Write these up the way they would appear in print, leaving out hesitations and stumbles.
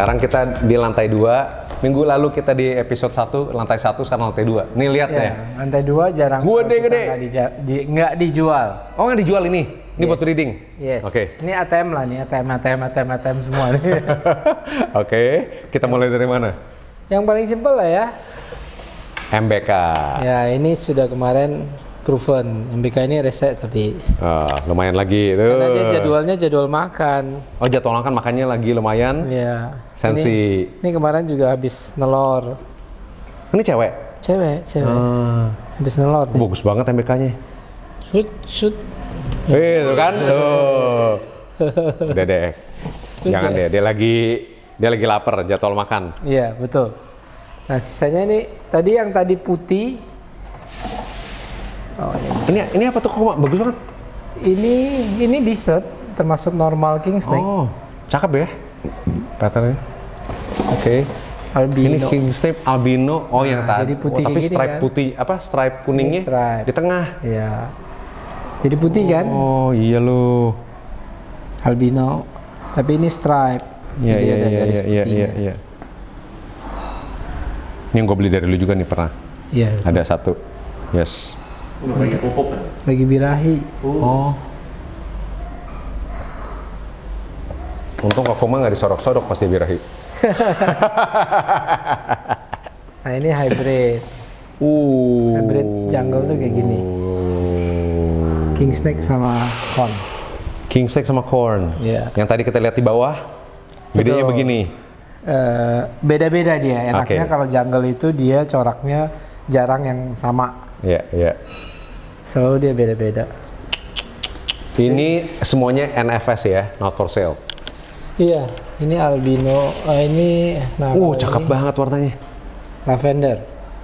Sekarang kita di lantai 2. Minggu lalu kita di episode 1, lantai 1, sekarang lantai 2. Nih lihat Ya, deh. lantai 2 jarang Gede. nggak dijual. Oh, nggak dijual ini? Ini buat reading? Yes. Oke. Ini ATM lah nih, ATM semua nih. Oke, kita mulai dari mana? Yang paling simpel lah ya. MBK. Ya, ini sudah kemarin proven. MBK ini reset tapi Lumayan lagi tuh. karena dia jadwalnya jadwal makan. Oh, jadwal makan makannya lagi lumayan. Ya. Sensi. Ini kemarin juga habis nelor. Ini cewek? Cewek. Habis nelor nih. Bagus banget MBK-nya. Shoot. Itu kan tuh. Udah deh. Jangan deh, dia lagi lapar, jadwal makan. Iya, betul. Nah, sisanya ini yang tadi putih. Oh, Ini apa tuh kok bagus banget? ini dessert termasuk normal king snake. Oh, cakep ya. Patternnya. Oke. Albino. Ini king snake albino. Oh, yang tadi. jadi putih tapi kayak gini stripe kan? putih, apa stripe kuningnya Ini stripe. di tengah. Iya. Jadi putih kan? Oh, iya loh. Albino. Tapi ini stripe. Iya, Jadi ada garis putihnya. iya. Ini yang gue beli dari lu juga nih pernah. Iya. Ada satu. Yes. Lagi birahi. Oh. Untung Kokoma nggak disorok-sorok pas dia birahi. Nah, ini hybrid. Hybrid jungle tuh kayak gini. King snake sama corn. King snake sama corn. Iya. Yang tadi kita lihat di bawah, gedenya Betul. begini. Beda-beda dia. Enaknya Oke. kalau jungle itu dia coraknya jarang yang sama. Iya. Selalu dia beda-beda. Ini semuanya NFS ya, not for sale. Iya, ini albino. Ini kalau Cakep ini banget warnanya. lavender.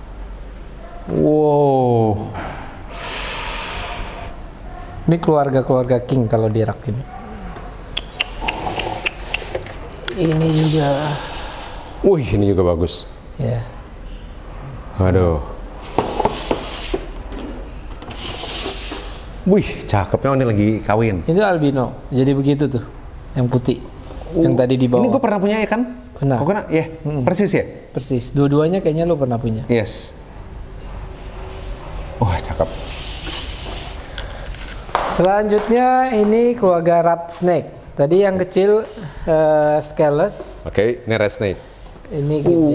Wow. Ini keluarga king kalau di rak ini. Ini juga. Ini juga bagus. Ya. Aduh. Cakepnya ini lagi kawin. Itu albino. Jadi begitu tuh. Yang putih. Yang tadi di bawah. Ini gue pernah punya ya kan? Pernah. Oh, pernah? Ya, persis ya? Persis. Dua-duanya kayaknya lo pernah punya. Yes. Wah, cakep. Selanjutnya ini keluarga rat snake. Tadi yang kecil scaleless. Oke, ini red snake. Ini gede.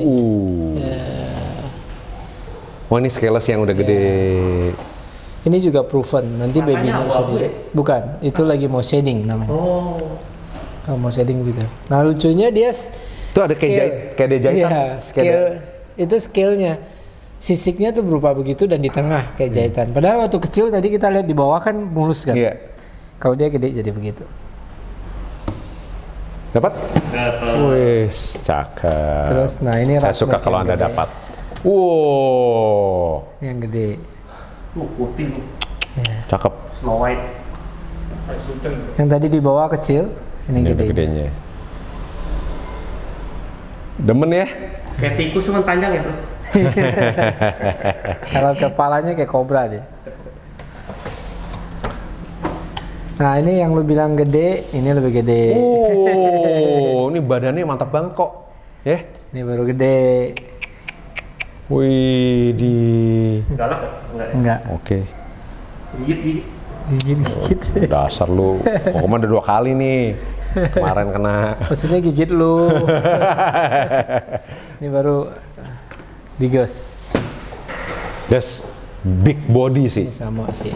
Wah, ini scaleless yang udah gede. Ini juga proven. Nanti babynya bisa di. Bukan, itu lagi mau shading namanya. Oh, mau shading gitu. Nah, lucunya dia Tuh ada kayak dia jahitan. Iya, scale. Itu scale-nya. Sisiknya tuh berupa begitu dan di tengah kayak jahitan. Padahal waktu kecil tadi kita lihat di bawah kan mulus kan. Iya. Kalau dia gede jadi begitu. Dapat? Wis, cakep. Terus, nah ini saya rat suka snake kalau yang Anda gede. dapat. Wow, Yang gede. Putih, cakep. Snow White. Yang tadi di bawah kecil, ini Ini gede. gedenya. Demen ya? Kayak tikus cuman panjang ya, bro. Kalau kepalanya kayak kobra dia. Nah, ini yang lu bilang gede, ini lebih gede. Ini badannya mantap banget kok. Ya? Ini baru gede. Wih, di. Galak ya? Enggak. Enggak. Oke. Gigit. Gigit. Dasar lu. Pokoknya udah 2 kali nih. Kemarin kena. Maksudnya gigit lu. Ini baru biggest. That's big body sih. Ini sama sih.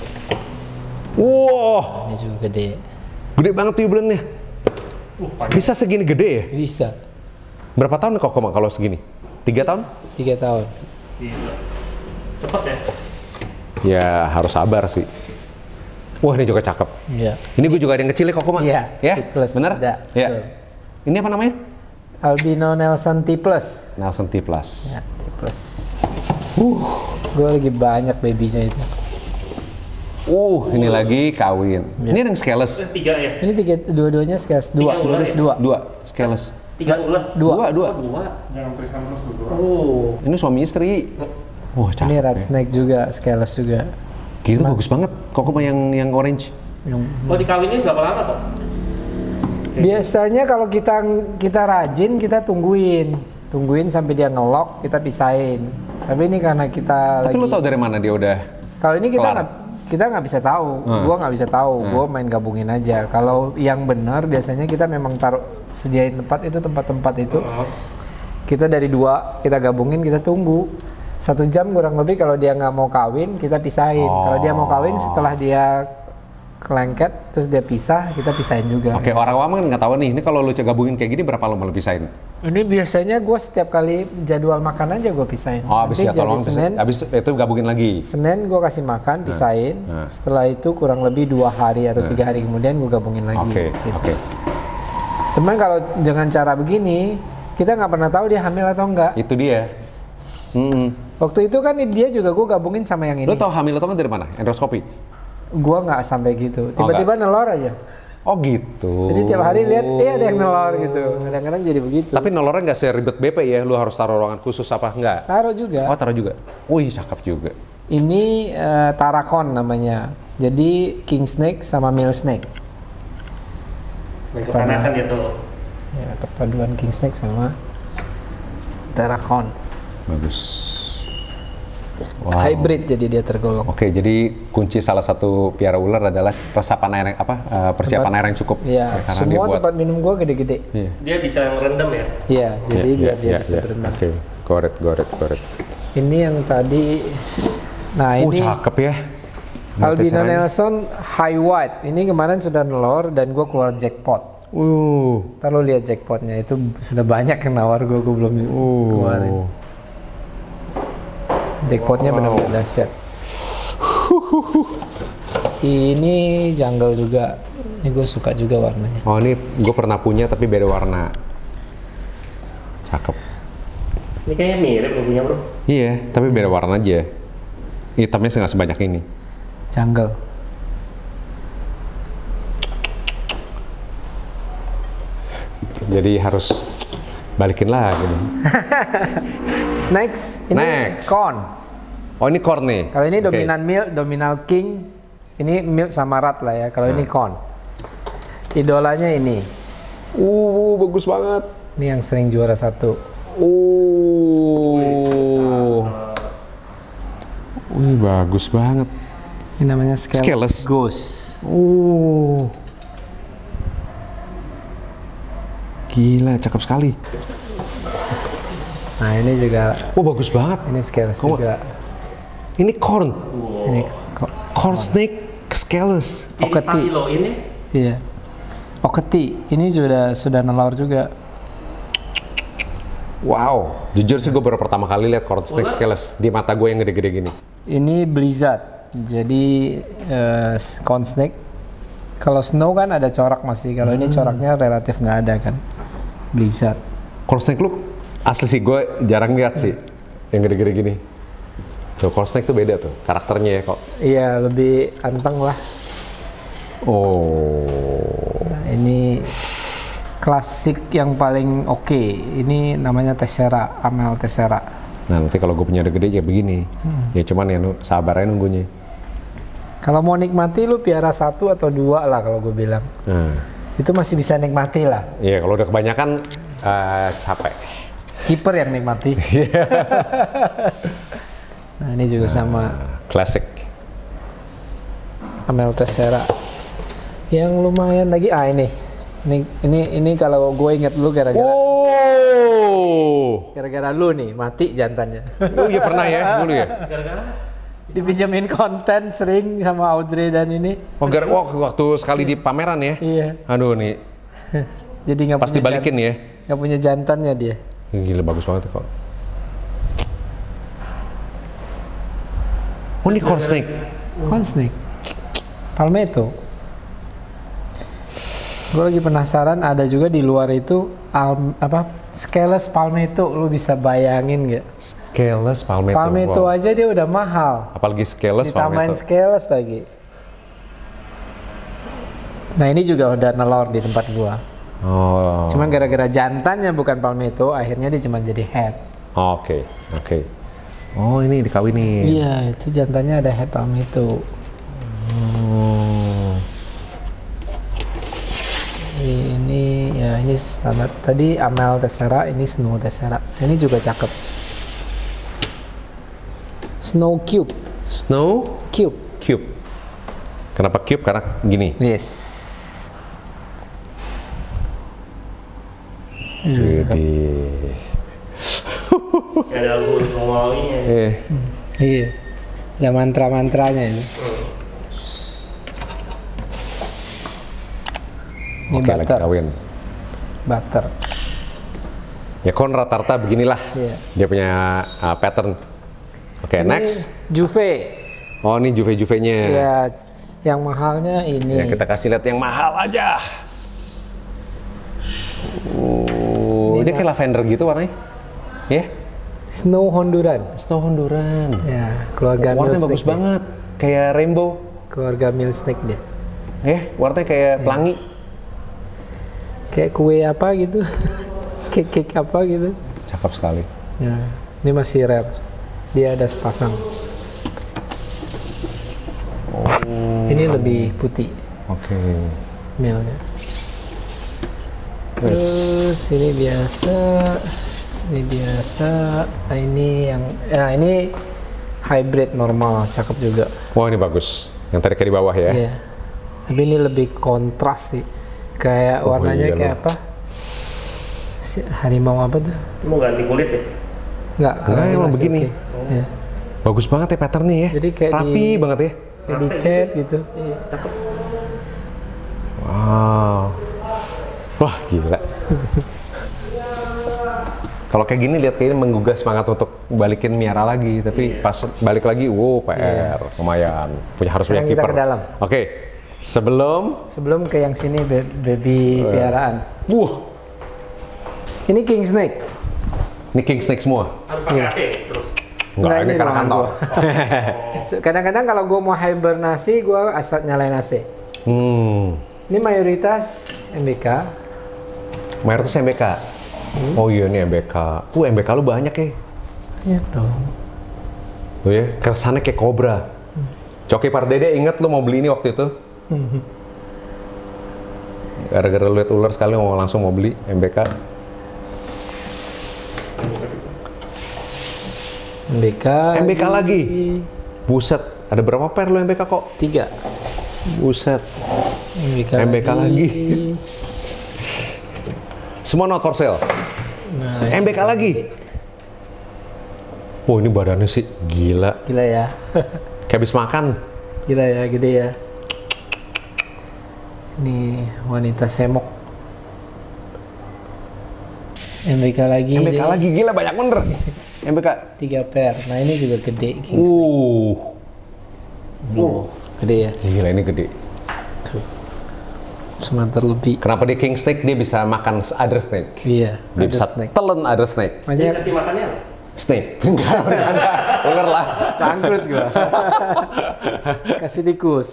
Wow, Ini juga gede. gede banget tuh bulannya. Bisa segini gede ya? Bisa. Berapa tahun kok kalau segini? 3 tahun? 3 tahun. Gila. Cepet ya? Ya harus sabar sih. Wah, ini juga cakep. Iya. Ini gue juga ada yang kecil ya Kokoma. Iya, Ya? T plus. Bener? Ada, Ya. betul. Ini apa namanya? Albino Nelson T plus. Nelson T plus. Ya, T plus. Gue lagi banyak babynya itu. Ini lagi kawin. Ya. Ini yang scaleless. 3 ya? Ini dua-duanya sekilas dua, Tiga ular lurus ya? dua. 2 scaleless. 3 ular. Dua. 2. Jangan tulisan terus dulu. Ini suami istri. Wah, cakep. Ini rat ya. snake juga, scaleless juga. Gitu bagus banget. Kokoma yang orange. Yang Oh, dikawinin berapa lama kok? Biasanya kalau kita rajin, kita tungguin sampai dia ngelok, kita pisahin. Tapi ini karena kita Tapi lagi. lu tahu dari mana dia udah? Kalau ini kelar? kita nggak bisa tahu. Gua nggak bisa tahu. Gua main gabungin aja. Kalau yang benar biasanya kita memang sediain tempat-tempat itu. Kita dari 2 kita gabungin, kita tunggu 1 jam kurang lebih. Kalau dia nggak mau kawin, kita pisahin. Kalau dia mau kawin, setelah dia kelengket terus dia pisah, kita pisahin juga. Oke, orang awam kan nggak tahu nih. Ini kalau lu gabungin kayak gini berapa lama lu pisahin? Ini biasanya gue setiap kali jadwal makan aja gue pisahin. Oh, habis Nanti ya tolong. Senin, Habis itu gabungin lagi. Senin gue kasih makan, pisahin. Setelah itu kurang lebih 2 hari atau 3 hari kemudian gue gabungin lagi. Oke, gitu. oke. Cuman kalau dengan cara begini, kita nggak pernah tahu dia hamil atau enggak. Itu dia. Waktu itu kan dia juga gue gabungin sama yang ini. Lu tahu hamil atau nggak dari mana? Endoskopi? Gue nggak sampai gitu. Tiba-tiba nelor aja. Oh gitu. Jadi tiap hari lihat, ada yang nelor gitu. Kadang-kadang jadi begitu. Tapi nolornya nggak seribet BP ya? Lu harus taruh ruangan khusus apa enggak? Taruh juga. Oh taruh juga. Wih cakep juga. Ini tarakon namanya. Jadi king snake sama male snake. Kepanasan dia tuh. Ya, perpaduan king snake sama tarakon. Bagus. Hybrid jadi dia tergolong. Oke, jadi kunci salah satu piara ular adalah resapan air yang persiapan air yang cukup. Iya, Karena semua dia buat- tempat minum gua gede-gede. Iya. Dia bisa ngerendam ya? Iya, jadi Iya, biar iya, dia iya, bisa iya. berenang. Oke, goret. Ini yang tadi, nah ini Cakep ya. albino Tetesannya. Nelson high white. Ini kemarin sudah nelor dan gua keluar jackpot. Ntar lo lihat jackpotnya, itu sudah banyak yang nawar gua belum keluarin. Jackpotnya benar-benar dahsyat. Ini jungle juga. Ini gue suka juga warnanya. Oh ini gue pernah punya tapi beda warna. Cakep. Ini kayaknya mirip logonya bro. Iya, tapi beda warna aja. Hitamnya nggak sebanyak ini. Jungle. Jadi harus balikin lagi. Next, ini Next. corn. Oh ini corn nih. Kalau ini Oke. dominan milk, dominal king. Ini milk sama rat lah ya. Kalau ini corn. Idolanya ini. Bagus banget. Ini yang sering juara 1. Wih, bagus banget. Ini namanya scales Scales. goose. Gila, cakep sekali. Nah ini juga, Bagus banget. ini scales Kamu- juga. Ini corn. Ini Corn snake scaleless. Ini Oketi. pabilo ini. Iya. Oketi, ini sudah nelor juga. Wow. Jujur sih gue baru pertama kali lihat corn snake scaleless di mata gue yang gede-gede gini. Ini blizzard. Jadi corn snake. Kalau snow kan ada corak masih. Kalau ini coraknya relatif nggak ada kan. Blizzard. Corn snake lu asli sih gue jarang lihat sih yang gede-gede gini. Tuh corn snake tuh beda tuh karakternya ya kok. Iya, lebih anteng lah. Nah, ini klasik yang paling oke. Ini namanya Tessera, Amel Tessera. Nah nanti kalau gue punya udah gede ya begini. Ya cuman ya sabar aja nunggunya. Kalau mau nikmati lu piara 1 atau 2 lah kalau gue bilang. Nah, Itu masih bisa nikmati lah. iya kalau udah kebanyakan capek. Kiper yang nikmati. Nah ini juga sama Klasik. Amel Tessera. Yang lumayan lagi, ini kalau gue inget lu gara-gara lu nih mati jantannya. Oh iya pernah ya dulu ya. Gara-gara Dipinjemin konten sering sama Audrey dan ini. Waktu sekali di pameran ya. Iya. Aduh nih Jadi nggak pasti punya balikin ya. nggak punya jantannya dia. Gila bagus banget kok. Oh ini corn snake. Corn snake. Palmetto. Gue lagi penasaran, ada juga di luar itu scaleless palmetto. Lu bisa bayangin nggak? Scaleless palmetto. Palmetto Wow. aja dia udah mahal. Apalagi scaleless Ditambahin palmetto. scaleless lagi. Nah ini juga udah nelor di tempat gua. Oh. Cuman gara-gara jantannya bukan palmetto, akhirnya dia cuma jadi head. Oke. Oh ini dikawinin. Iya, itu jantannya ada head palmetto. Oh. Ini ini standar. Tadi Amel Tessera, ini Snow Tessera. Ini juga cakep. Snow Cube. Snow Cube. Cube. Kenapa cube? Karena gini. Yes. Jadi. Ada lagu normalnya. Iya. Ada mantra-mantranya ini. Ini Oke, lagi butter. kawin. Butter. Ya kon rata-rata beginilah. Iya. Dia punya pattern. Oke, Ini next. Juve. Oh, ini Juve-Juve-nya. Ya, yang mahalnya ini. Ya, kita kasih lihat yang mahal aja. Dia kayak lavender gitu warnanya. Ya? Snow Honduran. Snow Honduran. Ya, keluarga Warnanya Milsnake bagus dia. banget. Kayak rainbow. Keluarga Milsnake dia. Warnanya kayak pelangi. Kayak kue apa gitu. Cake apa gitu. Cakep sekali. Ya, ini masih rare. Dia ada sepasang. Ini lebih putih Oke. milnya. Terus ini biasa. Nah, ini yang ini hybrid normal, cakep juga. Wah, ini bagus. Yang tadi kayak di bawah ya. Iya. Tapi ini lebih kontras sih. Kayak warnanya iya kayak loh. apa? Harimau apa tuh? Itu mau ganti kulit ya? Enggak, kalau Enggak, ini emang masih begini. oke. Iya. Bagus banget ya patternnya ya. Jadi kayak rapi banget ya. Kayak di cat gitu. Iya, cakep. Wow. Wah, gila. Kalau kayak gini lihat kayaknya menggugah semangat untuk balikin Miara lagi, tapi pas balik lagi, wow, PR, lumayan. Harus punya Sekarang kita kiper. ke dalam. Oke. Sebelum ke yang sini baby piaraan. Wah, Ini king snake. ini king snake semua. Harus pakai AC terus. Enggak, ini karena ruangan kantor. Kadang-kadang kalau gue mau hibernasi, gue asal nyalain AC. Ini mayoritas MBK. Mayoritas MBK. Oh iya, ini MBK. MBK lu banyak ya. Banyak dong. Tuh ya, kesannya kayak kobra. Coki Pardede inget lu mau beli ini waktu itu? Gara-gara lu liat ular sekali mau langsung mau beli MBK. MBK lagi. Buset, ada berapa pair lu MBK kok? 3. Buset. MBK lagi. Semua not for sale. Nah, MBK lagi. Oh, ini badannya sih gila. Gila ya. Kayak habis makan. Gila ya, gede ya. Ini wanita semok. MBK lagi. MBK deh. lagi, gila banyak bener. MBK. 3 pair. Nah, ini juga gede. King snake. Gede ya. Gila ini gede. Tuh. Semeter lebih. Kenapa dia king snake? Dia bisa makan other snake. Iya. Dia ada bisa snake. telan other snake. Jadi Banyak kasih makannya apa? Snake. Enggak, bercanda. Ular lah. bangkrut gua. Kasih tikus.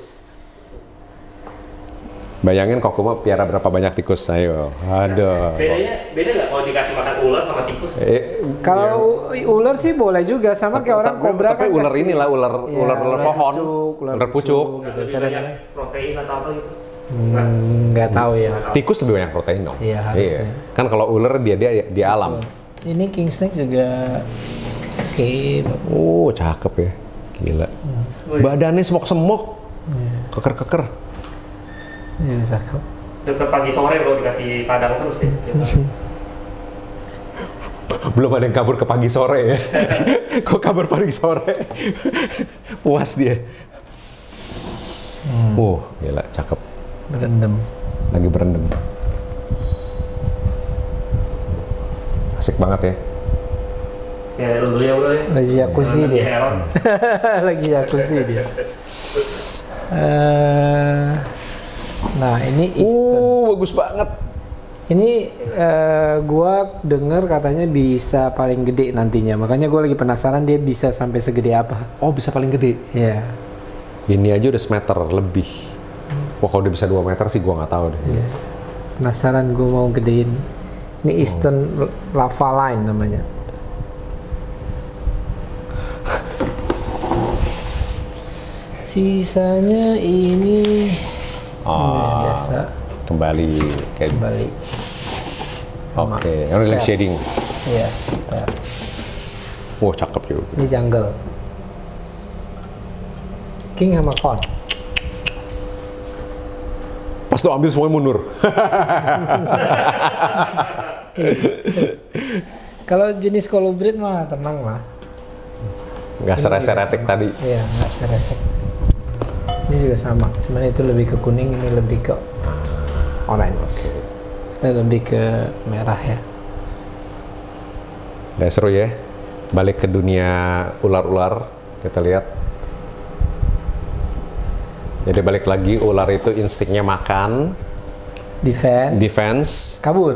Bayangin kok cuma piara berapa banyak tikus, ayo. Aduh. Beda nggak kalau dikasih makan ular sama tikus? Kalau ular sih boleh juga, sama kayak orang kobra tapi kan. ular kasih- inilah ular Iya, ular pohon. ular pucuk. gitu. Lebih Kadang banyak protein atau apa gitu? nggak tahu ya. Tikus lebih banyak protein dong. Iya, harusnya. Kan kalau ular dia alam. Ini king snake juga oke. Oh, cakep ya. Gila. Badannya semok-semok. Keker-keker. Ini cakep. Dekat pagi sore bro dikasih padang terus ya. Belum ada yang kabur ke pagi sore ya. Kok kabur pagi sore? Puas dia. Gila, cakep. Berendam. Lagi berendam. Asik banget ya. Ya dulu ya bro ya. Lagi jacuzzi Lagi dia. heran. Lagi jacuzzi dia. Nah, ini Eastern. Bagus banget. Ini gua dengar katanya bisa paling gede nantinya. Makanya gua lagi penasaran dia bisa sampai segede apa. Oh, bisa paling gede. Ya. Ini aja udah semeter lebih. Wah, kalau udah bisa 2 meter sih gua nggak tahu deh. Penasaran gua mau gedein. Ini Eastern Lava Line namanya. Sisanya ini biasa Kembali kayak kembali. sama. Oke, yang relax Pear. shading. Iya, pear. Wah, cakep juga. Ini jungle. King sama con. Pas lo ambil semuanya mundur. Kalau jenis colubrid mah tenang lah. Nggak sereseretik tadi. Iya, nggak seresek. Ini juga sama, cuman itu lebih ke kuning, ini lebih ke orange. Lebih ke merah ya. Udah seru ya. Balik ke dunia ular-ular, kita lihat. Jadi balik lagi, ular itu instingnya makan, defense, kabur.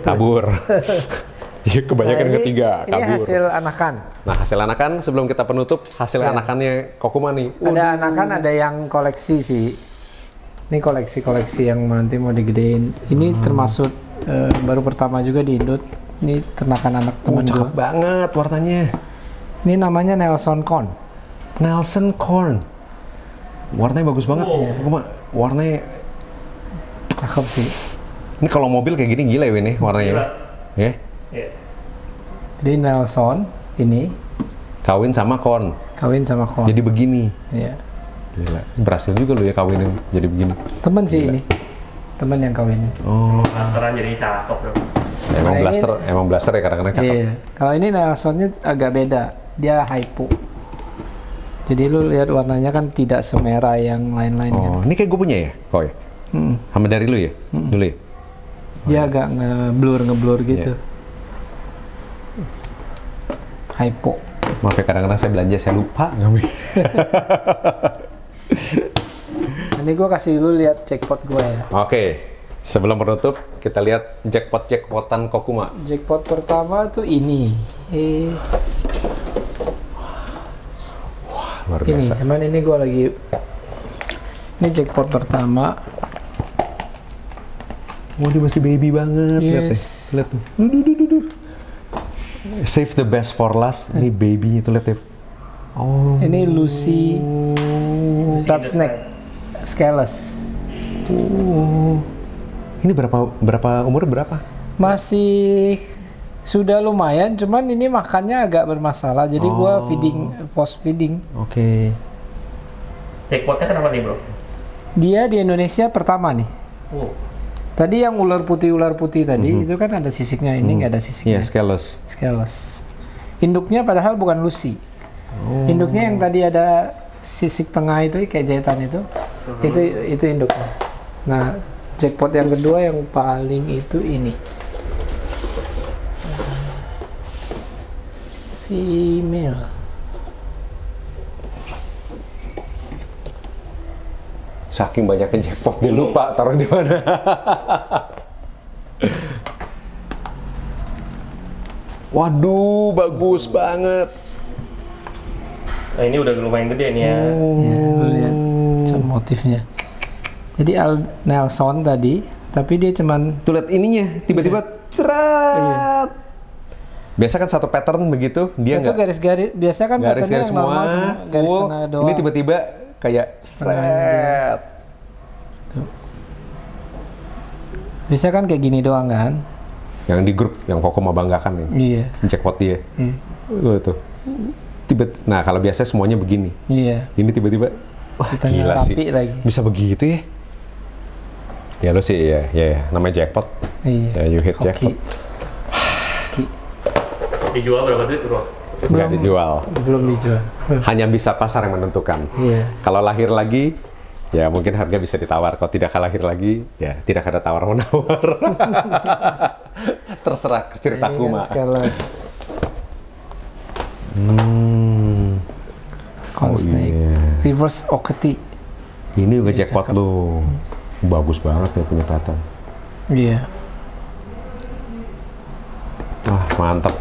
Ya, kebanyakan Nah, ketiga, ini kabur. hasil anakan. Nah, hasil anakan sebelum kita penutup, hasil Ya. anakannya Kokuma nih. Ada anakan, ada yang koleksi sih. Ini koleksi-koleksi yang nanti mau digedein. Ini termasuk baru pertama juga di Indo. Ini ternakan anak teman Cakep gua. banget warnanya. Ini namanya Nelson Corn. Nelson Corn. Warnanya bagus banget. Kokuma, warnanya Cakep sih. ini kalau mobil kayak gini gila ya ini warnanya. Gila. Ya. Iya. Jadi Nelson ini Kawin sama Corn. kawin sama Corn. Jadi begini. Iya. Gila. Berhasil juga lo ya kawinin jadi begini. Temen sih ini. Temen yang kawin. Oh. Lantaran jadi cakep dong. Emang Nah, blaster ya kadang-kadang cakep. Iya. Kalau ini Nelsonnya agak beda. Dia hypo. Jadi lu lihat warnanya kan tidak semerah yang lain-lain kan. Oh, ini kayak gue punya ya, Koy? Sama dari lu ya? Dulu ya? Dia agak ngeblur gitu. Hypo. Maaf ya, kadang-kadang saya belanja, saya lupa ngambil. Ini gue kasih lu lihat jackpot gue ya. Oke, sebelum penutup, kita lihat jackpotan Kokuma. Jackpot pertama tuh ini. Luar Ini, biasa. cuman ini gue lagi. Ini jackpot pertama. Wah, dia masih baby banget. Lihat deh. Yes. Lihat tuh. Duh. Save the best for last. Ini baby-nya tuh, lihat deh. Oh. Ini Lucy Red Snake Scaleless. Oh. Ini berapa umur berapa? Masih sudah lumayan, cuman ini makannya agak bermasalah. Jadi gua force feeding. Oke. Jackpotnya kenapa nih bro? Dia di Indonesia pertama nih. Tadi yang ular putih tadi itu kan ada sisiknya, ini nggak ada sisiknya. Iya, scaleless. Scaleless. Induknya padahal bukan Lucy. Induknya yang tadi ada sisik tengah itu kayak jahitan itu induknya. Nah, jackpot yang kedua yang paling itu ini. Female. Saking banyaknya jackpot dia lupa taruh di mana. Waduh, bagus banget. Nah ini udah lumayan gede nih ya. Ya, lu lihat motifnya. Jadi Nelson tadi, tapi dia cuman Tuh lihat ininya, tiba-tiba cerat. Biasa kan satu pattern begitu, dia itu nggak garis-garis. Biasa kan patternnya garis-garis yang normal semua, garis full. tengah doang. Ini tiba-tiba kayak Setengahnya dia. stret. Biasa kan kayak gini doang kan? Yang di grup yang Kokuma banggakan nih, Iya. jackpot dia. Iya. Tuh. Nah kalau biasanya semuanya begini. Iya. Ini tiba-tiba, wah Ditanya gila rapi sih. lagi. Bisa begitu ya? Ya lo sih ya, namanya jackpot. Iya. Ya, you hit Hoki. jackpot. Hoki. Dijual berapa duit bro? Nggak dijual. Belum dijual. Hanya bisa pasar yang menentukan. Iya. Kalau lahir lagi, ya mungkin harga bisa ditawar. Kalau tidak lahir lagi, ya tidak ada tawar-menawar. Terserah ceritaku Ini kan mah. Scaleless. Corn snake. iya. Reverse Okati. Ini juga Iya, jackpot cakep. lu. Bagus banget ya punya pattern. Iya. Wah, mantap.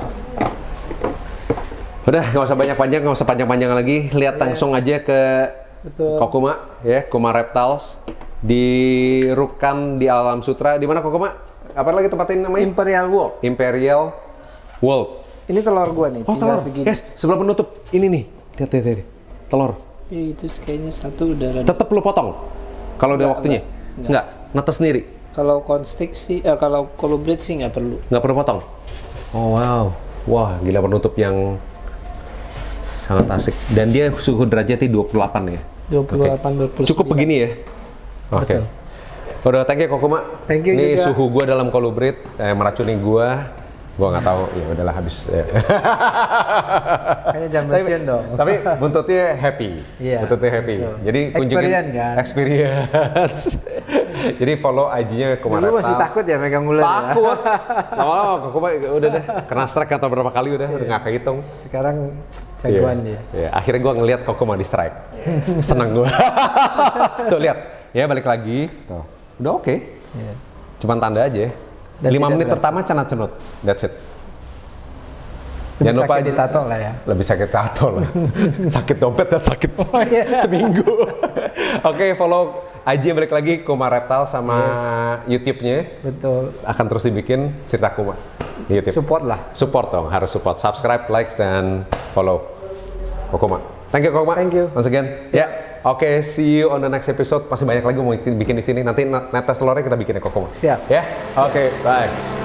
Udah, nggak usah banyak-panjang, nggak usah panjang-panjang lagi. Lihat langsung aja ke Betul. Kokuma, ya, Kuma Reptiles di Rukan di Alam Sutra. Di mana Kokuma? Apa lagi tempatnya namanya? Imperial Wolf. Imperial World. Ini telur gua nih, Oh, tinggal telur. segini. Yes, sebelum penutup. Ini nih. Lihat. Telur. Itu kayaknya satu udah. Tetap lu potong. Kalau udah Nggak, waktunya. nggak. Nggak. Netes sendiri. Kalau konstik sih, kalau colubrid sih nggak perlu. Nggak perlu potong? Oh wow. Wah, gila penutup yang sangat asik. Dan dia suhu derajatnya 28 ya? 28, 29. Cukup begini ya? Oke. Udah, thank you Kokuma. Thank you Ini juga. suhu gua dalam colubrid, meracuni gua nggak tahu, ya udahlah habis. Kayaknya jam pensiun dong. Tapi buntutnya happy. Iya, Buntutnya happy. betul. Jadi kunjungin Experience, kan? Experience. Jadi follow IG-nya Kokuma Dulu Reptile. masih takut ya megang ular. Takut. Lama-lama Kokuma udah deh kena strike atau berapa kali udah nggak kehitung. Sekarang jagoan dia. Iya, akhirnya gua ngelihat Kokuma di strike. Seneng gua. Tuh lihat, ya balik lagi. Tuh. Udah oke. Iya. Cuman tanda aja. Dan 5 tidak menit berat. pertama cenat-cenut. That's it. Lebih Jangan lupa sakit ditato lah ya. Lebih sakit tato lah. Sakit dompet dan sakit seminggu. Oke, follow IG balik lagi Kuma Reptile sama YouTube-nya. Betul. Akan terus dibikin cerita Kuma di YouTube. Support lah. Support dong, harus support. Subscribe, like, dan follow Kokuma. Thank you Kokuma. Thank you. Once again. Ya. Oke, see you on the next episode. Pasti banyak lagi mau bikin di sini. Nanti netes telurnya kita bikin ya Kokuma. Siap. Ya. Oke, bye.